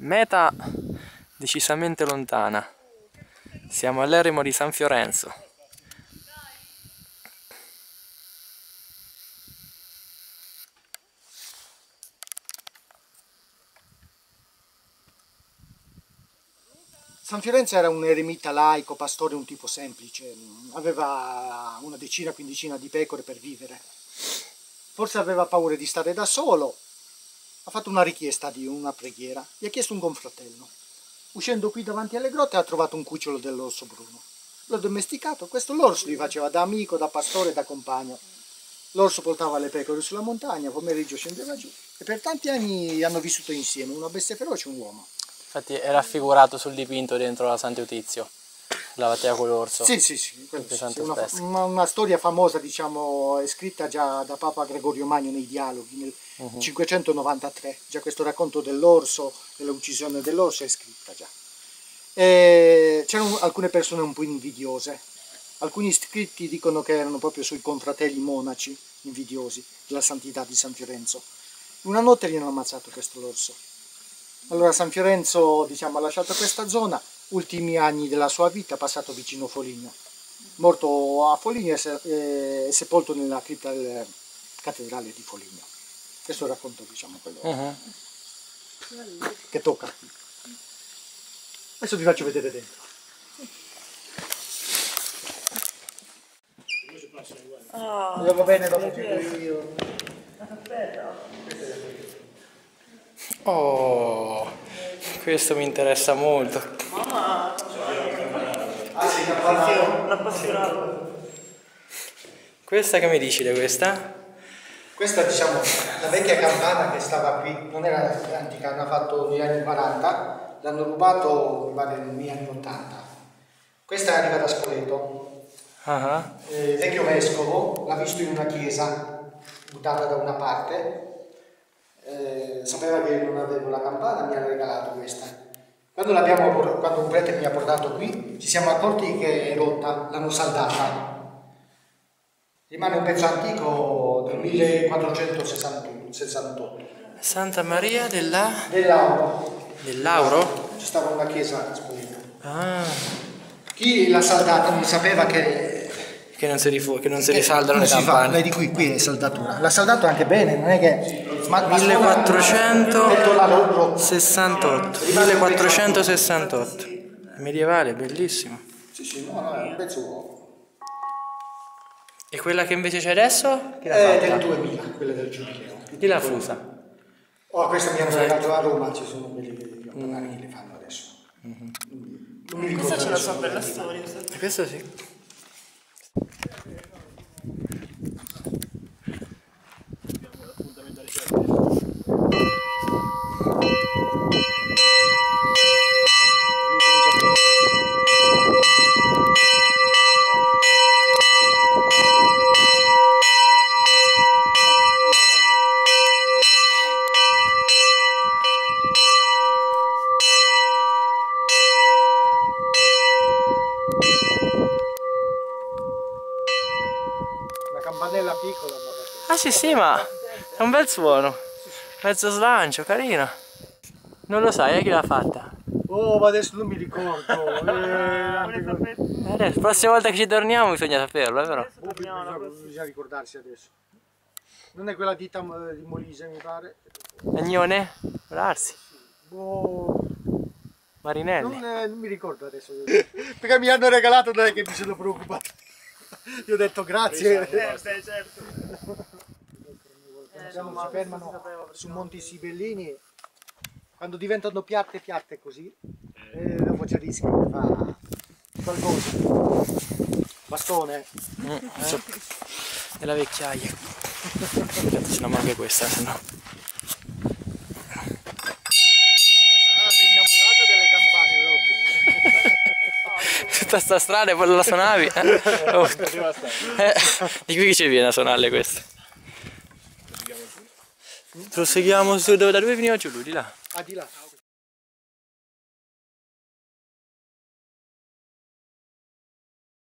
Meta decisamente lontana. Siamo all'eremo di San Fiorenzo. San Fiorenzo era un eremita laico, pastore, un tipo semplice, aveva una decina, quindicina di pecore per vivere. Forse aveva paura di stare da solo, ha fatto una richiesta di una preghiera, gli ha chiesto un confratello. Uscendo qui davanti alle grotte ha trovato un cucciolo dell'orso bruno. L'ha domesticato, questo l'orso gli faceva da amico, da pastore, da compagno. L'orso portava le pecore sulla montagna, pomeriggio scendeva giù e per tanti anni hanno vissuto insieme, una bestia feroce e un uomo. Infatti è raffigurato sul dipinto dentro la Sant'Eutizio, la battaglia con l'orso. Sì, una storia famosa, diciamo, è scritta già da Papa Gregorio Magno nei dialoghi nel 593, già questo racconto dell'orso, dell'uccisione dell'orso è scritta già. C'erano alcune persone un po' invidiose, alcuni scritti dicono che erano proprio sui confratelli monaci invidiosi della santità di San Fiorenzo. Una notte gli hanno ammazzato questo l'orso. Allora San Fiorenzo, diciamo, ha lasciato questa zona, ultimi anni della sua vita ha passato vicino Foligno. Morto a Foligno è sepolto nella cripta della cattedrale di Foligno. Questo racconto, diciamo, quello che tocca. Adesso vi faccio vedere dentro. Va bene, dopo io. Oh, questo mi interessa molto. Mamma! Questa che mi dici di questa? Questa, diciamo, la vecchia campana che stava qui, non era antica, hanno fatto negli anni 40, l'hanno rubato mi pare negli anni 80. Questa arriva da Spoleto. Il vecchio vescovo l'ha visto in una chiesa, buttata da una parte, sapeva che non avevo la campana, mi ha regalato questa. Quando un prete mi ha portato qui, ci siamo accorti che è rotta, l'hanno saldata. Rimane un pezzo antico del 1468. Santa Maria Dell'Auro. dell'Auro? C'è stata una chiesa a Spoleto. Ah. Chi l'ha saldata non sapeva che non si risaldano le campane. Vedi qui è saldatura. L'ha saldato anche bene, non è che... 1468. 1468. Medievale, bellissimo. Sì, no, è un pezzo... E quella che invece c'è adesso? Chi l'ha È fatta? del 2000, quella del Giubileo. Chi l'ha fusa? Oh, questa mi hanno regalato a Roma, ci sono quelli che le fanno adesso. Non mi ricordo. Questa c'è la sua bella storia. Questo sì. Una campanella piccola. Ah sì, ma è un bel suono. Mezzo slancio, carino. Non lo sai, chi l'ha fatta? Oh, ma adesso non mi ricordo. Adesso, la prossima volta che ci torniamo bisogna saperlo, è vero? Bisogna ricordarsi adesso. Non è quella ditta di Molise, mi pare. Agnone? Brarsi. Oh. Marinelli. Non mi ricordo adesso. Perché mi hanno regalato, non è che mi sono preoccupato. Io ho detto grazie. Certo. Si fermano su Monti Sibellini quando diventano piatte così e dopo c'è il rischio che fa qualcosa. Bastone. E la vecchiaia. Aspetta, ce n'ho anche questa, se no. Sei innamorato delle campane, Tutta sta strada e poi la suonavi. Oh. Di qui che ci viene a suonarle queste. Proseguiamo su da dove veniva giù lui, di là. Ah, di là.